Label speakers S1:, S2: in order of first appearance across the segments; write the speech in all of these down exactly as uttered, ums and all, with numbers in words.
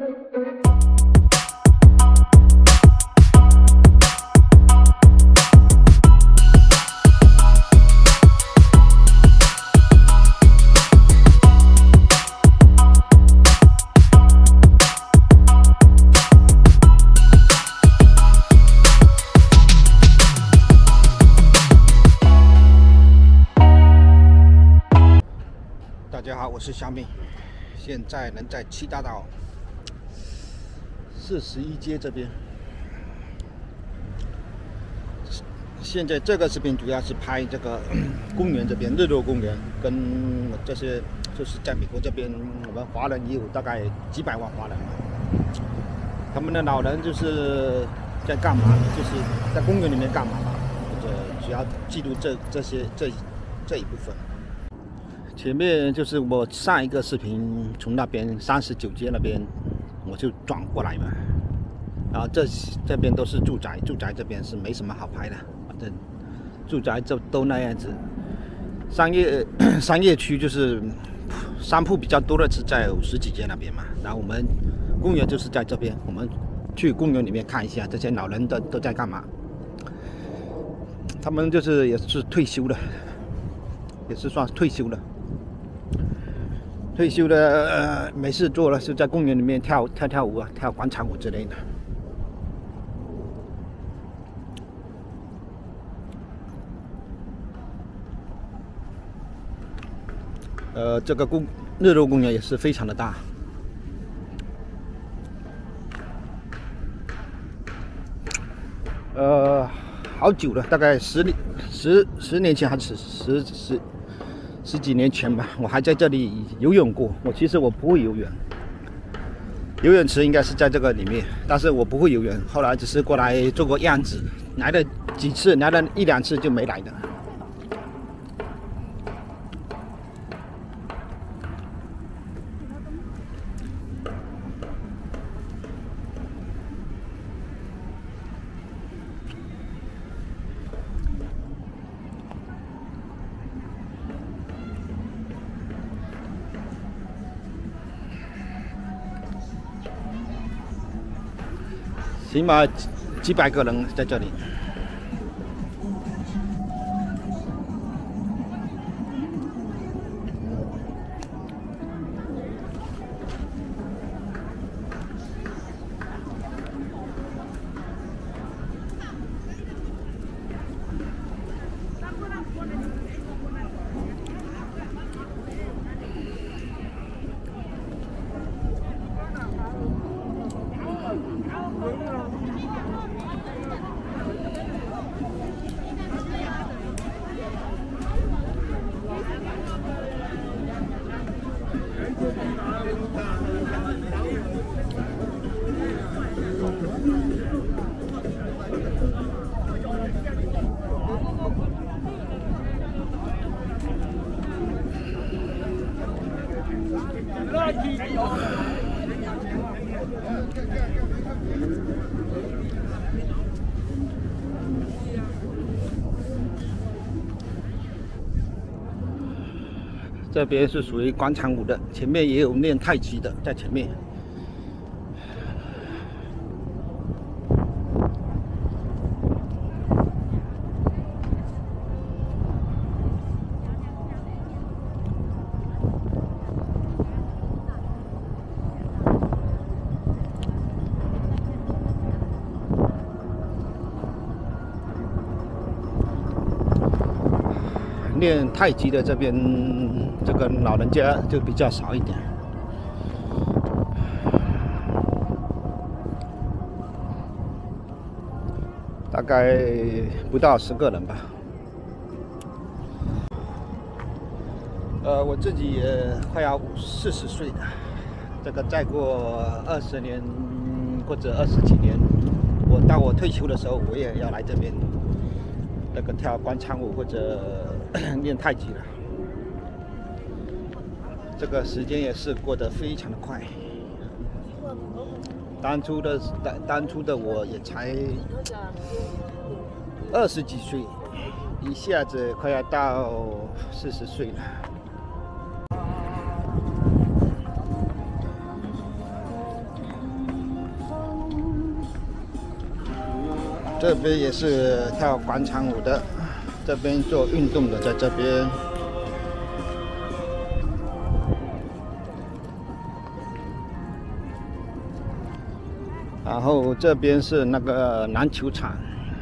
S1: 大家好，我是小米，现在人在七大道四十一街这边。现在这个视频主要是拍这个公园这边，日落公园跟这些，就是在美国这边，我们华人也有大概几百万华人嘛。他们的老人就是在干嘛？就是在公园里面干嘛嘛？或者主要记录这这些这这一部分。前面就是我上一个视频，从那边三十九街那边我就转过来嘛，然后这这边都是住宅，住宅这边是没什么好拍的，反正住宅就都那样子。商业商业区就是商铺比较多的是在五十几街那边嘛，然后我们公园就是在这边，我们去公园里面看一下这些老人都都在干嘛。他们就是也是退休了，也是算退休了。退休的呃没事做了，就在公园里面跳跳跳舞啊，跳广场舞之类的。呃，这个公日落公园也是非常的大。呃，好久了，大概十年十十年前还是十十。十几年前吧，我还在这里游泳过。我其实我不会游泳，游泳池应该是在这个里面，但是我不会游泳。后来只是过来做个样子，来了几次，来了一两次就没来的。起码几几百个人在这里。这边是属于广场舞的，前面也有练太极的，在前面。练太极的这边，这个老人家就比较少一点。大概不到十个人吧。呃，我自己也快要四十岁了，这个再过二十年或者二十几年，我到我退休的时候，我也要来这边那个跳广场舞或者练太极了。这个时间也是过得非常的快。当初的当当初的我也才二十几岁，一下子快要到四十岁了。 这边也是跳广场舞的，这边做运动的，在这边。然后这边是那个篮球场。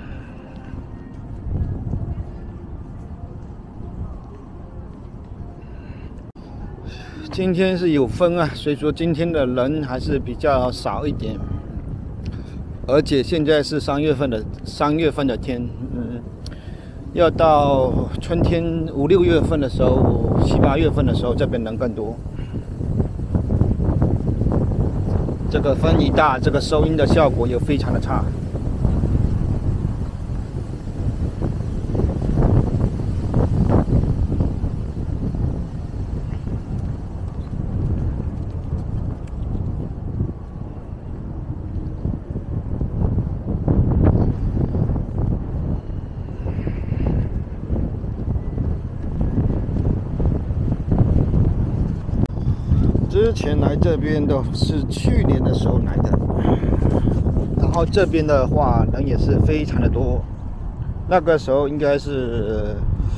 S1: 今天是有风啊，所以说今天的人还是比较少一点。而且现在是三月份的三月份的天，嗯，要到春天五六月份的时候，七八月份的时候，这边人更多。这个风一大，这个收音的效果也非常的差。之前来这边的是去年的时候来的，然后这边的话人也是非常的多，那个时候应该是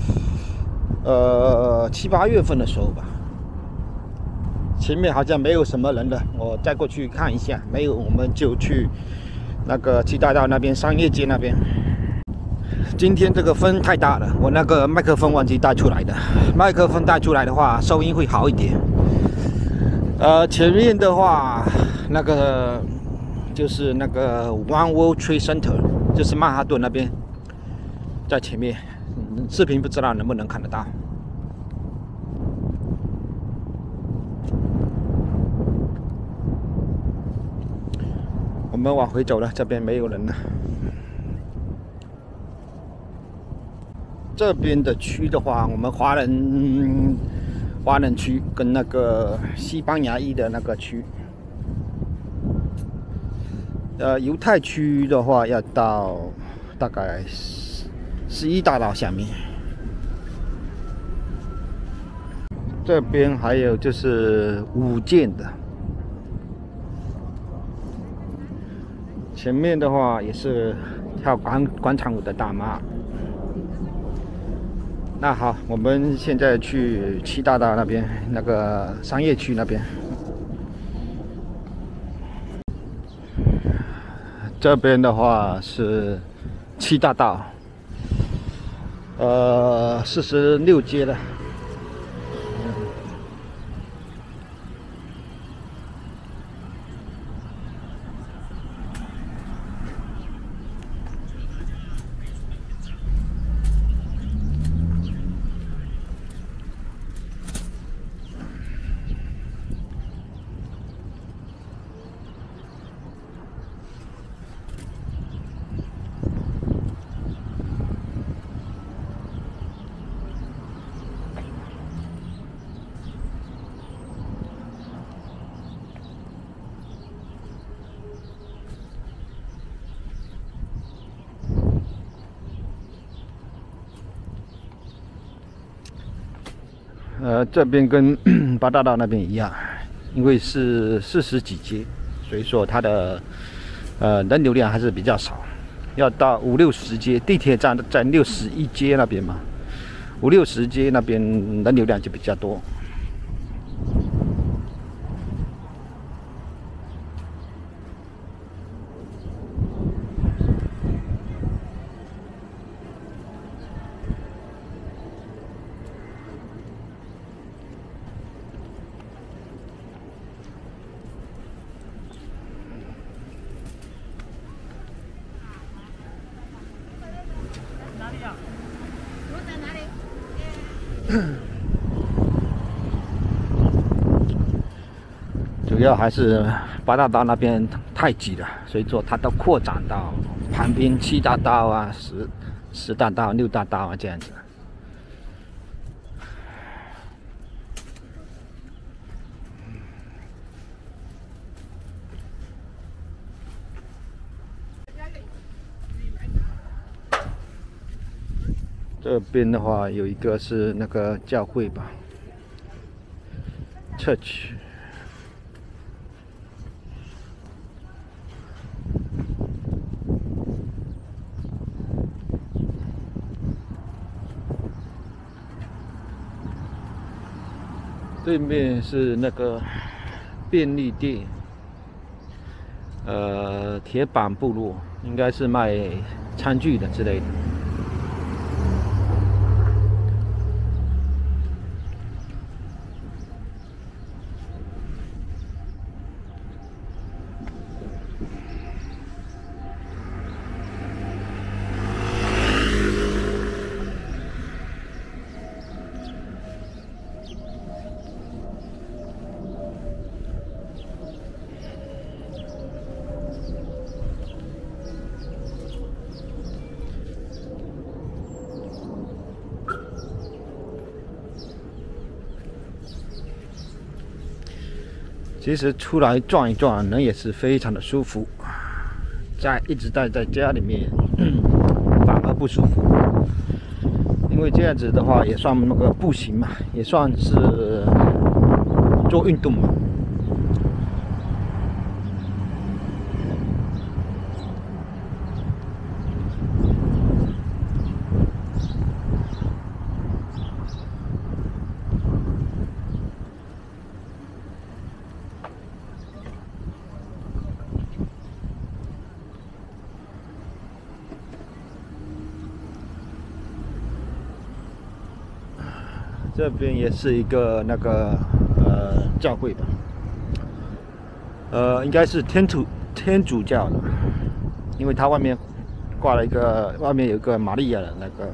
S1: 呃七八月份的时候吧。前面好像没有什么人了，我再过去看一下，没有我们就去那个七大道那边商业街那边。今天这个风太大了，我那个麦克风忘记带出来的，麦克风带出来的话收音会好一点。呃，前面的话，那个就是那个 One World Trade Center， 就是曼哈顿那边，在前面。嗯，视频不知道能不能看得到。我们往回走了，这边没有人了。这边的区的话，我们华人。华人区跟那个西班牙裔的那个区，呃，犹太区的话要到大概十一大道下面。这边还有就是舞剑的，前面的话也是跳广广场舞的大妈。那好，我们现在去七大道那边那个商业区那边。这边的话是七大道，呃，四十六街的。呃，这边跟八大道那边一样，因为是四十几街，所以说它的呃人流量还是比较少。要到五六十街，地铁站在六十一街那边嘛，五六十街那边人流量就比较多。主要还是八大道那边太挤了，所以说它都扩展到旁边七大道啊、十十大道、六大道啊这样子。这边的话有一个是那个教会吧 ，church。 对面是那个便利店，呃，铁板部落应该是卖餐具的之类的。其实出来转一转，人也是非常的舒服。在一直待在家里面，反而不舒服。因为这样子的话，也算那个步行嘛，也算是做运动嘛。这边也是一个那个呃教会吧，呃，应该是天主天主教的，因为它外面挂了一个，外面有一个玛利亚的那个，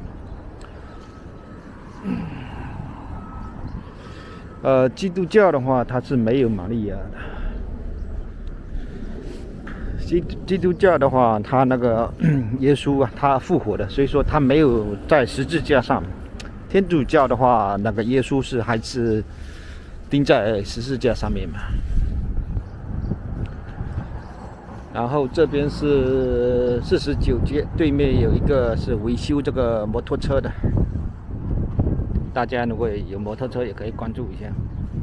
S1: 呃，基督教的话它是没有玛利亚的。基基督教的话，它那个耶稣啊，他复活的，所以说他没有在十字架上。天主教的话，那个耶稣是还是钉在十字架上面嘛。然后这边是四十九街，对面有一个是维修这个摩托车的，大家如果有摩托车也可以关注一下。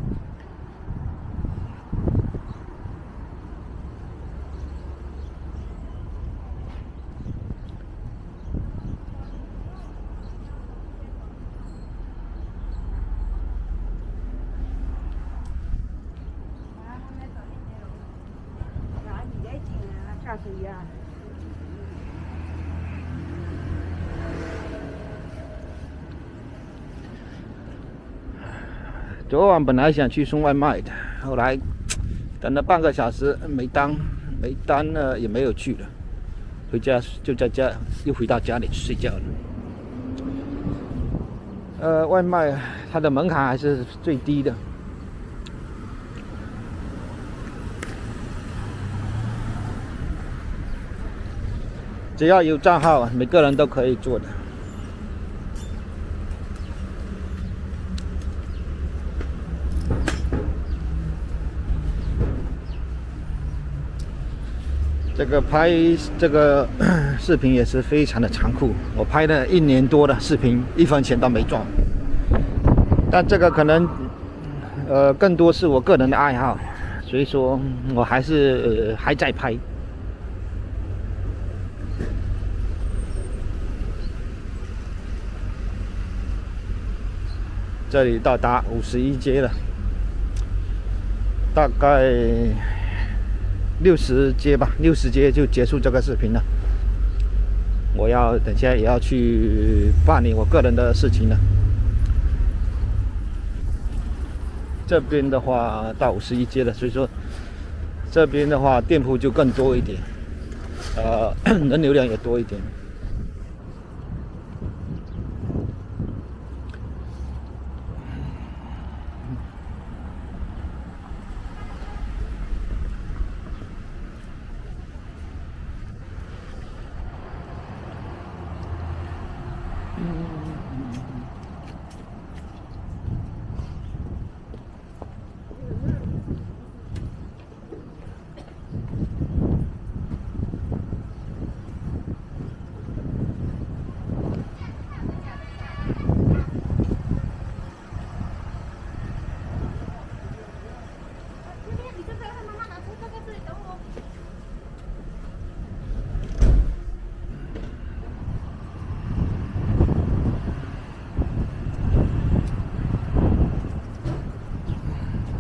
S1: 昨晚本来想去送外卖的，后来等了半个小时没单，没单呢也没有去了，回家就在家又回到家里睡觉了。呃，外卖它的门槛还是最低的。只要有账号，每个人都可以做的。这个拍这个视频也是非常的残酷，我拍了一年多的视频，一分钱都没赚。但这个可能，呃，更多是我个人的爱好，所以说我还是、呃、还在拍。这里到达五十一街了，大概六十街吧，六十街就结束这个视频了。我要等下也要去办理我个人的事情了。这边的话到五十一街了，所以说这边的话店铺就更多一点，呃，人流量也多一点。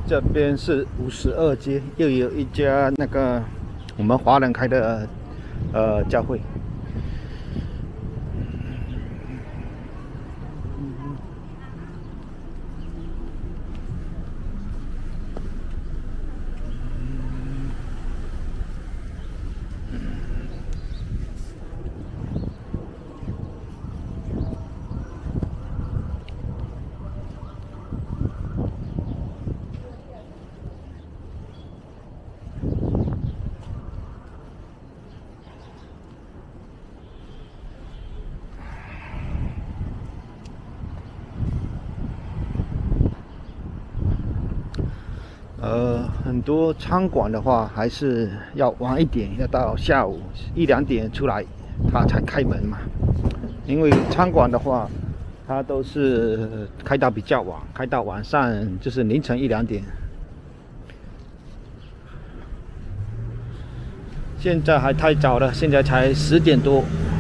S1: 这边是五十二街，又有一家那个我们华人开的呃教会。呃，很多餐馆的话还是要晚一点，要到下午一两点出来，它才开门嘛。因为餐馆的话，它都是开到比较晚，开到晚上就是凌晨一两点。现在还太早了，现在才十点多。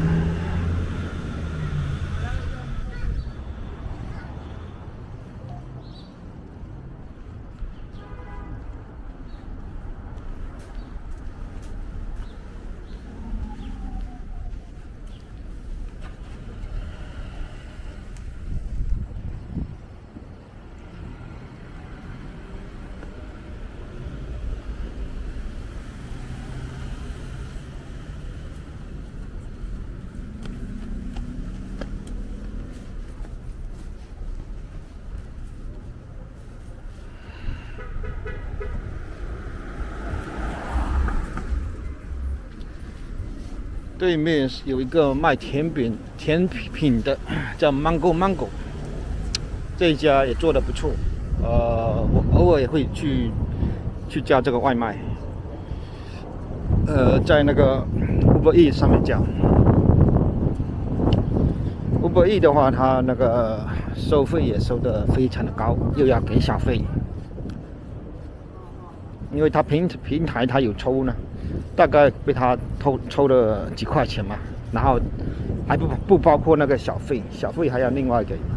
S1: 对面有一个卖甜饼、甜品的，叫 Mango Mango， 这一家也做得不错。呃，我偶尔也会去去叫这个外卖。呃，在那个 Uber Eats 上面叫。Uber Eats 的话，它那个收费也收得非常的高，又要给小费，因为它平平台它有抽呢。大概被他偷抽了几块钱嘛，然后还不不包括那个小费，小费还要另外给。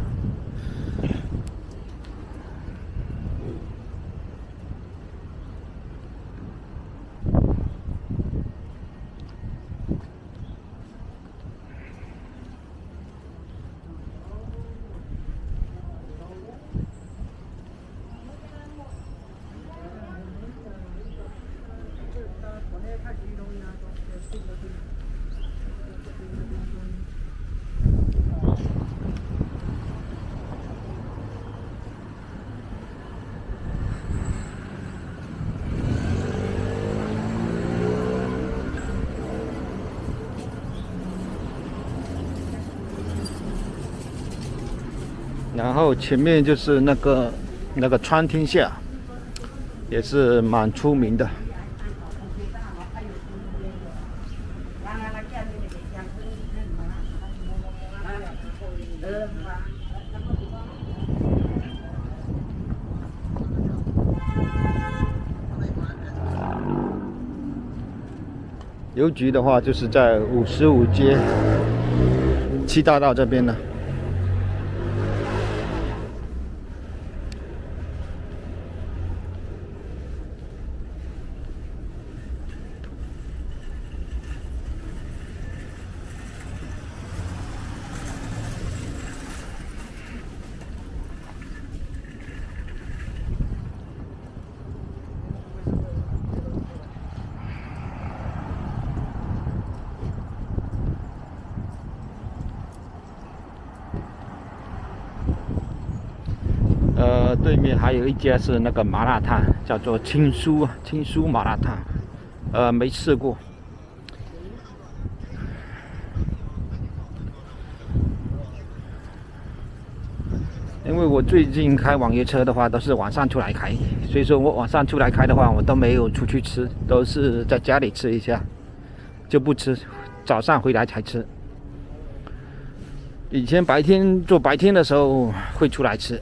S1: 然后前面就是那个那个川天下，也是蛮出名的。邮局的话，就是在五十五街七大道这边呢。呃，对面还有一家是那个麻辣烫，叫做青叔啊，青叔麻辣烫，呃，没吃过。因为我最近开网约车的话，都是晚上出来开，所以说我晚上出来开的话，我都没有出去吃，都是在家里吃一下，就不吃，早上回来才吃。以前白天做白天的时候会出来吃。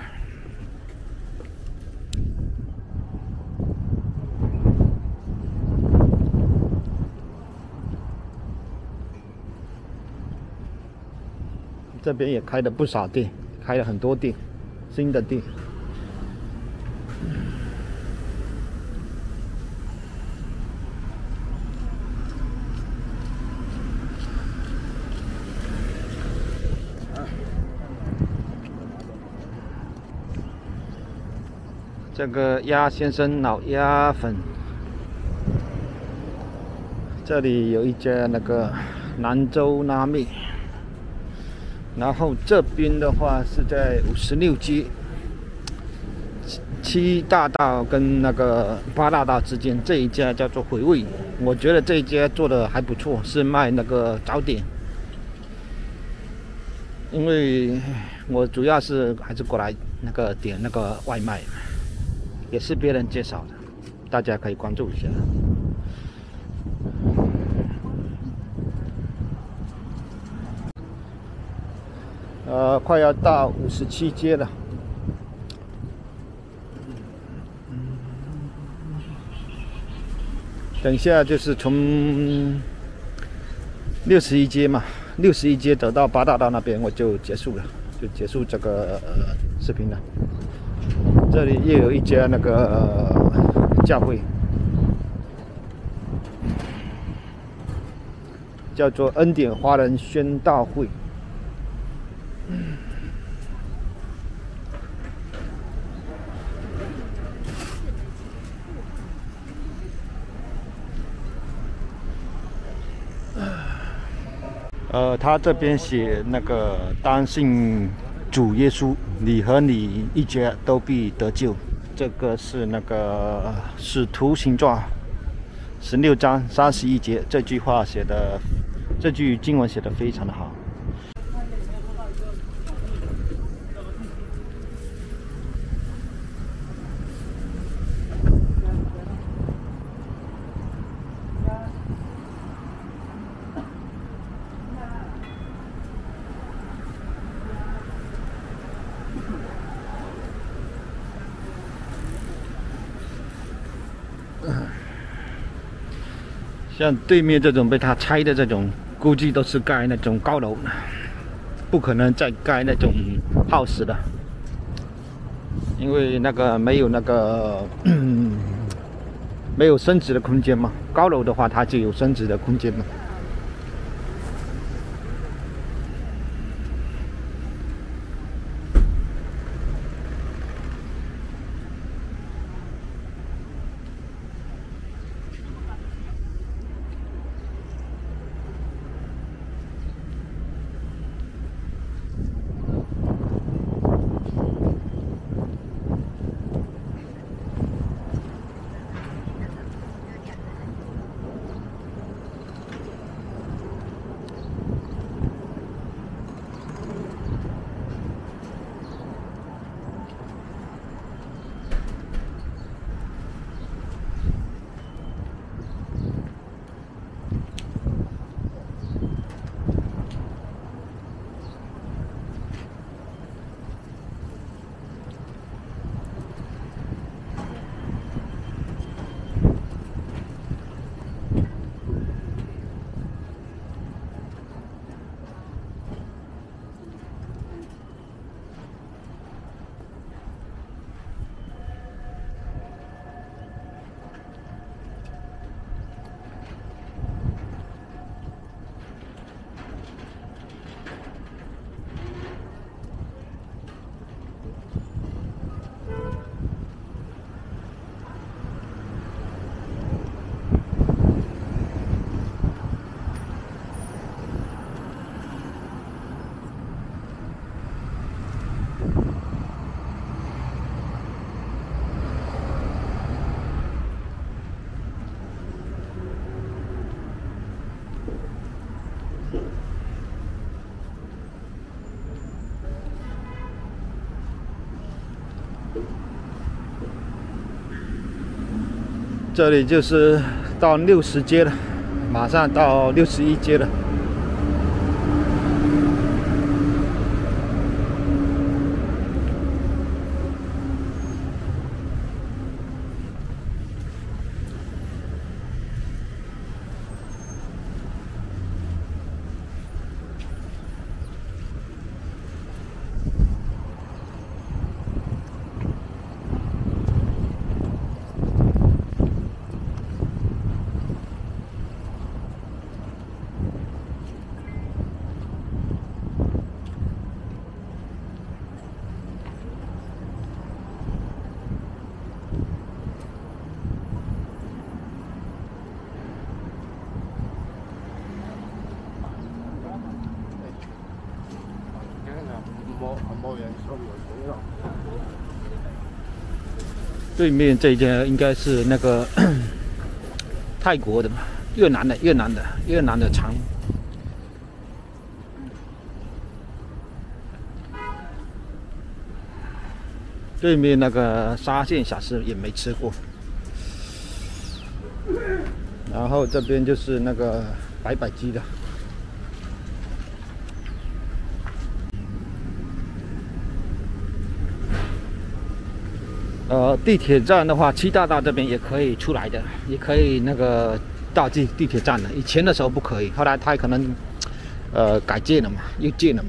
S1: 这边也开了不少店，开了很多店，新的店。 这个鸭先生老鸭粉，这里有一家那个兰州拉面，然后这边的话是在五十六街七大道跟那个八大道之间，这一家叫做回味，我觉得这一家做的还不错，是卖那个早点。因为我主要是还是过来那个点那个外卖，也是别人介绍的，大家可以关注一下。呃，快要到五十七街了。等一下就是从六十一街嘛，六十一街走到八大道那边，我就结束了，就结束这个呃视频了。这里又有一家那个、呃、教会，叫做恩典华人宣道会。呃，他这边写那个当信主耶稣，你和你一家都必得救。这个是那个使徒行传十六章三十一节，这句话写的，这句经文写的非常的好。像对面这种被他拆的这种，估计都是盖那种高楼，不可能再盖那种 house 的，因为那个没有那个没有升值的空间嘛。高楼的话，它就有升值的空间嘛。这里就是到六十街了，马上到六十一街了。 对面这家应该是那个泰国的吧，越南的，越南的，越南的肠。对面那个沙县小吃也没吃过。然后这边就是那个白白鸡的。 呃，地铁站的话，七大道这边也可以出来的，也可以那个到地地铁站的。以前的时候不可以，后来它可能呃改建了嘛，又建了嘛。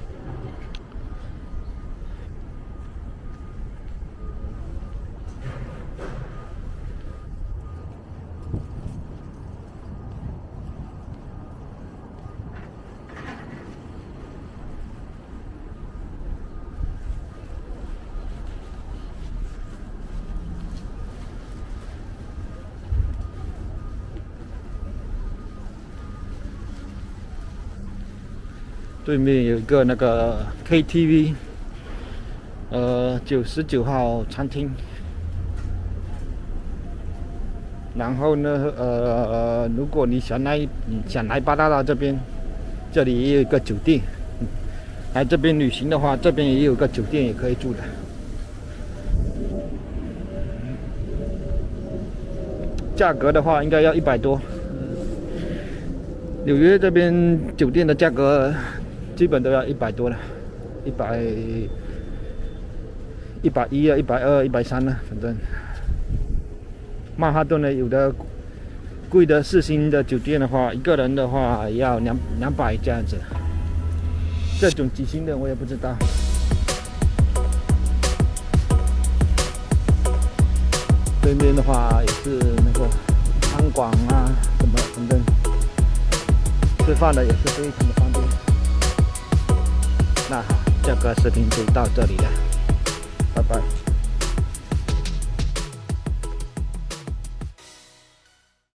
S1: 对面有一个那个 K T V， 呃，九十九号餐厅。然后呢，呃，如果你想来想来八大道这边，这里也有一个酒店。来这边旅行的话，这边也有个酒店也可以住的。价格的话，应该要一百多。纽约这边酒店的价格。 基本都要一百多了，一百、一百一啊，一百二、一百三呢，反正。曼哈顿呢，有的贵的四星的酒店的话，一个人的话要两两百这样子。这种几星的我也不知道。对面的话也是那个餐馆啊，什么反正吃饭的也是非常的方便。 那好，这个视频就到这里了。